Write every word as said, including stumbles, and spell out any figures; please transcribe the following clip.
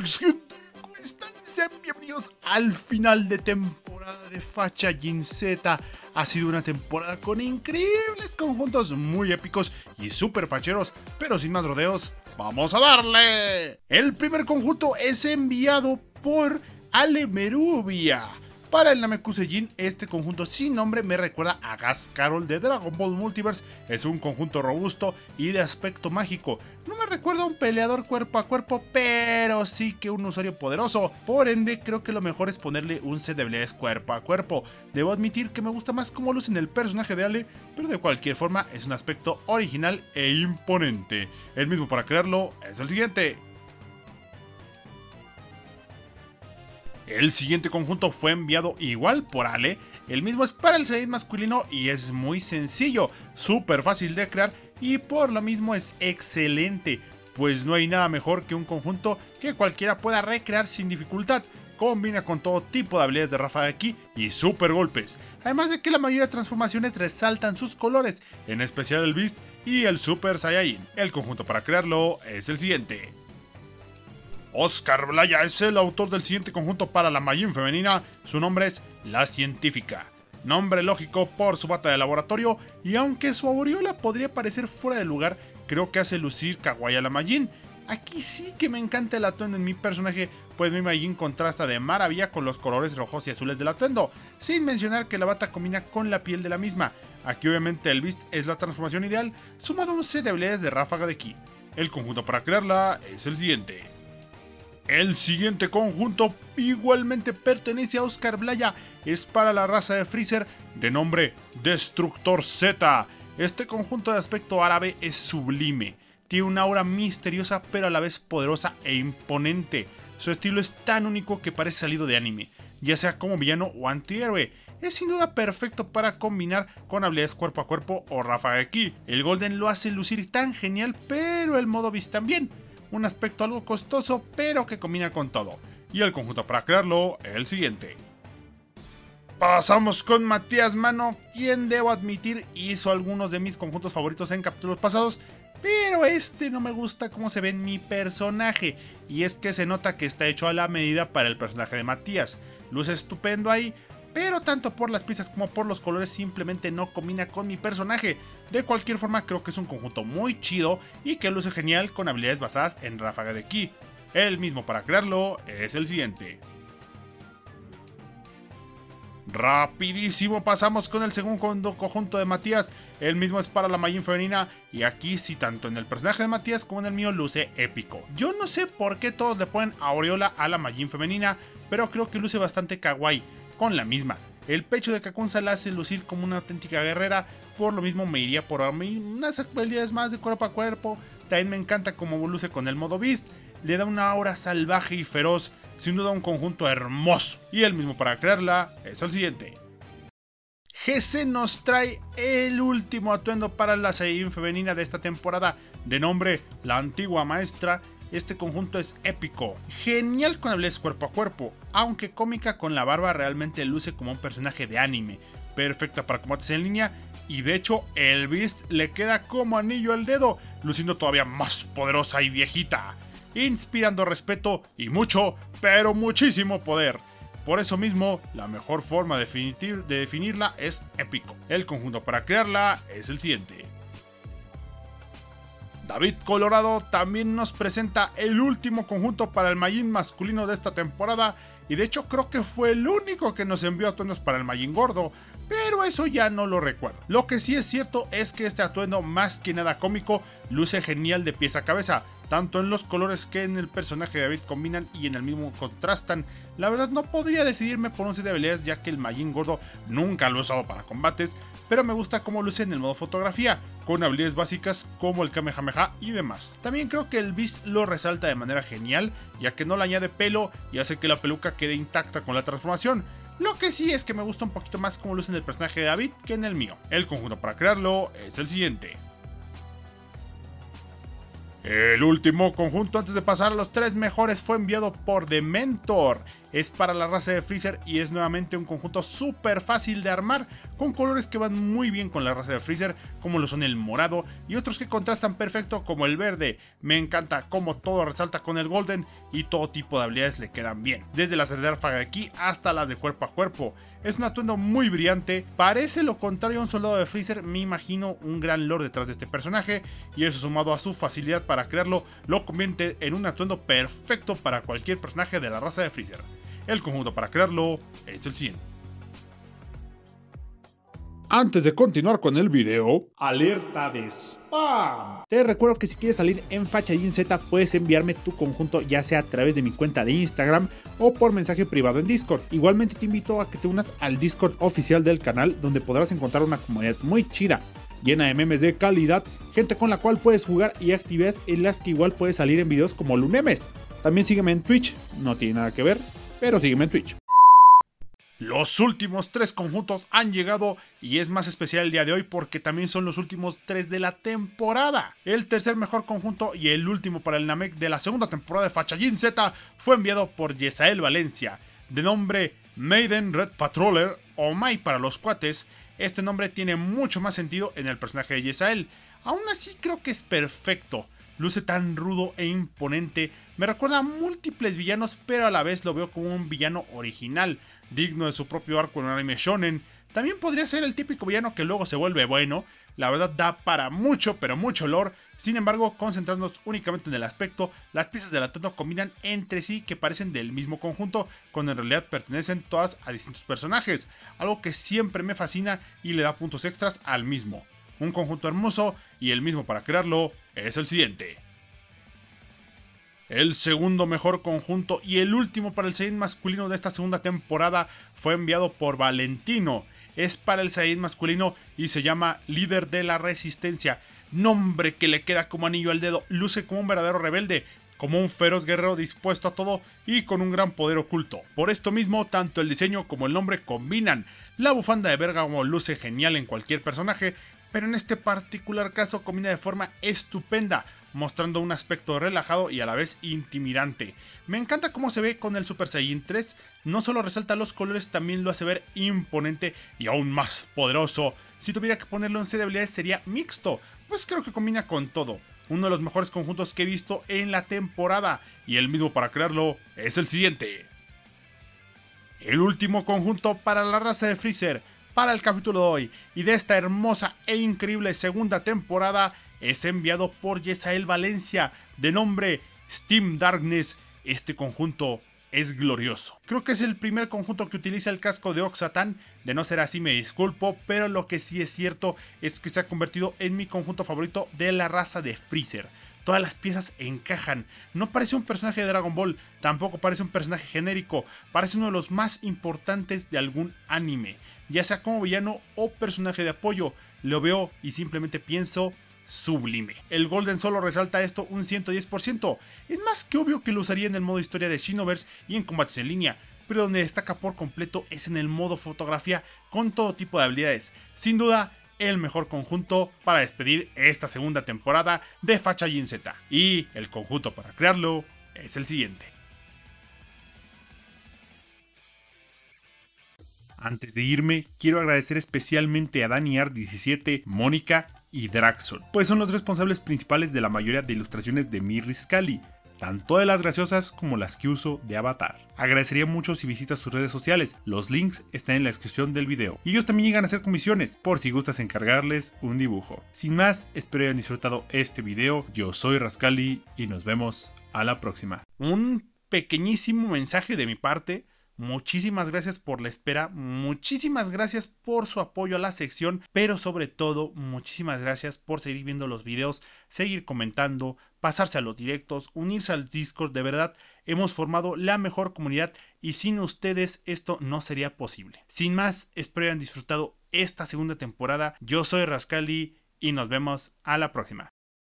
Cracks, gente, ¿cómo están? Sean bienvenidos al final de temporada de Fachajin Z. Ha sido una temporada con increíbles conjuntos muy épicos y super facheros, pero sin más rodeos, ¡vamos a darle! El primer conjunto es enviado por Ale Merubia. Para el Namekusei, este conjunto sin nombre me recuerda a Gas Carol de Dragon Ball Multiverse. Es un conjunto robusto y de aspecto mágico. No me recuerda a un peleador cuerpo a cuerpo, pero sí que un usuario poderoso. Por ende, creo que lo mejor es ponerle un set de habilidades cuerpo a cuerpo. Debo admitir que me gusta más cómo luce en el personaje de Ale, pero de cualquier forma es un aspecto original e imponente. El mismo para crearlo es el siguiente. El siguiente conjunto fue enviado igual por Ale. El mismo es para el Saiyajin masculino y es muy sencillo, súper fácil de crear y por lo mismo es excelente, pues no hay nada mejor que un conjunto que cualquiera pueda recrear sin dificultad. Combina con todo tipo de habilidades de ráfaga de ki y super golpes, además de que la mayoría de transformaciones resaltan sus colores, en especial el Beast y el Super Saiyajin. El conjunto para crearlo es el siguiente. Oscar Blaya es el autor del siguiente conjunto para la Majin femenina. Su nombre es La Científica. Nombre lógico por su bata de laboratorio, y aunque su aureola podría parecer fuera de lugar, creo que hace lucir kawaii a la Majin. Aquí sí que me encanta el atuendo en mi personaje, pues mi Majin contrasta de maravilla con los colores rojos y azules del atuendo, sin mencionar que la bata combina con la piel de la misma. Aquí obviamente el Beast es la transformación ideal, sumado a un set de habilidades de ráfaga de ki. El conjunto para crearla es el siguiente. El siguiente conjunto igualmente pertenece a Oscar Blaya, es para la raza de Freezer de nombre Destructor Z. Este conjunto de aspecto árabe es sublime, tiene una aura misteriosa pero a la vez poderosa e imponente. Su estilo es tan único que parece salido de anime, ya sea como villano o antihéroe. Es sin duda perfecto para combinar con habilidades cuerpo a cuerpo o ráfaga de ki. El Golden lo hace lucir tan genial, pero el modo Beast también. Un aspecto algo costoso, pero que combina con todo. Y el conjunto para crearlo, el siguiente. Pasamos con Matías Mano, quien debo admitir hizo algunos de mis conjuntos favoritos en capítulos pasados, pero este no me gusta cómo se ve en mi personaje, y es que se nota que está hecho a la medida para el personaje de Matías. Luce estupendo ahí, pero tanto por las piezas como por los colores simplemente no combina con mi personaje. De cualquier forma, creo que es un conjunto muy chido y que luce genial con habilidades basadas en ráfaga de ki. El mismo para crearlo es el siguiente. Rapidísimo pasamos con el segundo conjunto de Matías. El mismo es para la Majin femenina y aquí sí, tanto en el personaje de Matías como en el mío luce épico. Yo no sé por qué todos le ponen aureola a la Majin femenina, pero creo que luce bastante kawaii con la misma. El pecho de Kakunsa la hace lucir como una auténtica guerrera, por lo mismo me iría por unas habilidades más de cuerpo a cuerpo. También me encanta como luce con el modo Beast, le da una aura salvaje y feroz, sin duda un conjunto hermoso. Y el mismo para crearla es el siguiente. G C nos trae el último atuendo para la Saiyajin femenina de esta temporada, de nombre La Antigua Maestra. Este conjunto es épico, genial con habilidades cuerpo a cuerpo, aunque cómica con la barba, realmente luce como un personaje de anime, perfecta para combates en línea, y de hecho el Beast le queda como anillo al dedo, luciendo todavía más poderosa y viejita, inspirando respeto y mucho, pero muchísimo poder. Por eso mismo, la mejor forma de, de definirla es épico. El conjunto para crearla es el siguiente. David Colorado también nos presenta el último conjunto para el Majin masculino de esta temporada, y de hecho creo que fue el único que nos envió atuendos para el Majin gordo, pero eso ya no lo recuerdo. Lo que sí es cierto es que este atuendo, más que nada cómico, luce genial de pies a cabeza, tanto en los colores que en el personaje de David combinan y en el mismo contrastan. La verdad no podría decidirme por un set de habilidades, ya que el Majin gordo nunca lo he usado para combates, pero me gusta cómo luce en el modo fotografía, con habilidades básicas como el Kamehameha y demás. También creo que el Beast lo resalta de manera genial, ya que no le añade pelo y hace que la peluca quede intacta con la transformación. Lo que sí es que me gusta un poquito más cómo luce en el personaje de David que en el mío. El conjunto para crearlo es el siguiente. El último conjunto antes de pasar a los tres mejores fue enviado por Dementor. es para la raza de Freezer y es nuevamente un conjunto súper fácil de armar, con colores que van muy bien con la raza de Freezer, como lo son el morado y otros que contrastan perfecto como el verde. Me encanta cómo todo resalta con el golden y todo tipo de habilidades le quedan bien, desde las de ráfaga de ki hasta las de cuerpo a cuerpo. Es un atuendo muy brillante, parece lo contrario a un soldado de Freezer, me imagino un gran lore detrás de este personaje, y eso sumado a su facilidad para crearlo, lo convierte en un atuendo perfecto para cualquier personaje de la raza de Freezer. El conjunto para crearlo es el siguiente. Antes de continuar con el video, alerta de spam. Te recuerdo que si quieres salir en Fachallín Z puedes enviarme tu conjunto ya sea a través de mi cuenta de Instagram o por mensaje privado en Discord. Igualmente te invito a que te unas al Discord oficial del canal, donde podrás encontrar una comunidad muy chida, llena de memes de calidad, gente con la cual puedes jugar y actividades en las que igual puedes salir en videos como Lunemes. También sígueme en Twitch, no tiene nada que ver, pero sígueme en Twitch. Los últimos tres conjuntos han llegado y es más especial el día de hoy porque también son los últimos tres de la temporada. El tercer mejor conjunto y el último para el Namek de la segunda temporada de Fachallín Z fue enviado por Yesael Valencia, de nombre Maiden Red Patroller o Mai para los cuates. Este nombre tiene mucho más sentido en el personaje de Yesael, aún así creo que es perfecto. Luce tan rudo e imponente, me recuerda a múltiples villanos, pero a la vez lo veo como un villano original, digno de su propio arco en un anime shonen. También podría ser el típico villano que luego se vuelve bueno, la verdad da para mucho, pero mucho lore. Sin embargo, concentrándonos únicamente en el aspecto, las piezas del atuendo combinan entre sí que parecen del mismo conjunto, cuando en realidad pertenecen todas a distintos personajes, algo que siempre me fascina y le da puntos extras al mismo. Un conjunto hermoso y el mismo para crearlo es el siguiente. El segundo mejor conjunto y el último para el Saiyajin masculino de esta segunda temporada fue enviado por Valentino. Es para el Saiyajin masculino y se llama Líder de la Resistencia. Nombre que le queda como anillo al dedo, luce como un verdadero rebelde, como un feroz guerrero dispuesto a todo y con un gran poder oculto. Por esto mismo, tanto el diseño como el nombre combinan. La bufanda de Bergamo luce genial en cualquier personaje, pero en este particular caso combina de forma estupenda, mostrando un aspecto relajado y a la vez intimidante. Me encanta cómo se ve con el Super Saiyajin tres, no solo resalta los colores, también lo hace ver imponente y aún más poderoso. Si tuviera que ponerlo en C de habilidades sería mixto, pues creo que combina con todo. Uno de los mejores conjuntos que he visto en la temporada, y el mismo para crearlo es el siguiente. El último conjunto para la raza de Freezer, para el capítulo de hoy y de esta hermosa e increíble segunda temporada, es enviado por Yesael Valencia, de nombre Steam Darkness. Este conjunto es glorioso. Creo que es el primer conjunto que utiliza el casco de Oxatan. De no ser así me disculpo, pero lo que sí es cierto es que se ha convertido en mi conjunto favorito de la raza de Freezer. Todas las piezas encajan, no parece un personaje de Dragon Ball, tampoco parece un personaje genérico, parece uno de los más importantes de algún anime, ya sea como villano o personaje de apoyo. Lo veo y simplemente pienso sublime. El Golden solo resalta esto un ciento diez por ciento, es más que obvio que lo usaría en el modo historia de Shinoverse y en combates en línea, pero donde destaca por completo es en el modo fotografía con todo tipo de habilidades. Sin duda, el mejor conjunto para despedir esta segunda temporada de Fachallín Z. Y el conjunto para crearlo es el siguiente. Antes de irme, quiero agradecer especialmente a Daniar diecisiete, Mónica y Draxon, pues son los responsables principales de la mayoría de ilustraciones de mi Riscali, tanto de las graciosas como las que uso de avatar. Agradecería mucho si visitas sus redes sociales, los links están en la descripción del video. Y ellos también llegan a hacer comisiones, por si gustas encargarles un dibujo. Sin más, espero hayan disfrutado este video, yo soy Rascali y nos vemos a la próxima. Un pequeñísimo mensaje de mi parte. Muchísimas gracias por la espera, muchísimas gracias por su apoyo a la sección, pero sobre todo muchísimas gracias por seguir viendo los videos, seguir comentando, pasarse a los directos, unirse al Discord. De verdad hemos formado la mejor comunidad y sin ustedes esto no sería posible. Sin más, espero hayan disfrutado esta segunda temporada. Yo soy Rascali y nos vemos a la próxima.